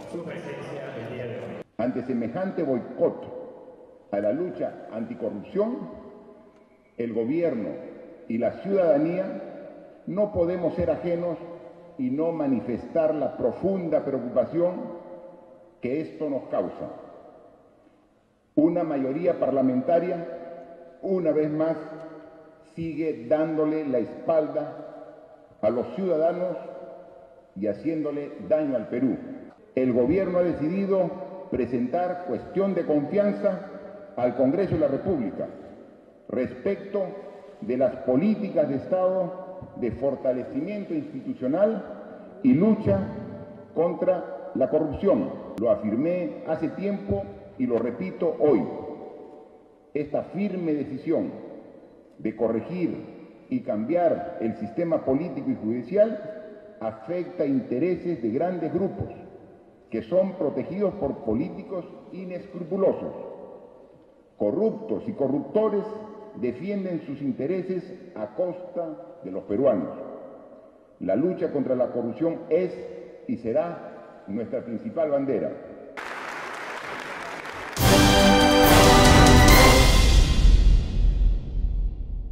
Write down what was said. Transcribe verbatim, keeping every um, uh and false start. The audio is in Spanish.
su presencia el día de hoy. Ante semejante boicot a la lucha anticorrupción, el gobierno y la ciudadanía no podemos ser ajenos y no manifestar la profunda preocupación que esto nos causa. Una mayoría parlamentaria, una vez más, sigue dándole la espalda a los ciudadanos y haciéndole daño al Perú. El gobierno ha decidido presentar cuestión de confianza al Congreso de la República respecto de las políticas de Estado de fortalecimiento institucional y lucha contra la corrupción. Lo afirmé hace tiempo y lo repito hoy. Esta firme decisión de corregir y cambiar el sistema político y judicial afecta intereses de grandes grupos que son protegidos por políticos inescrupulosos. Corruptos y corruptores defienden sus intereses a costa de los peruanos. La lucha contra la corrupción es y será nuestra principal bandera.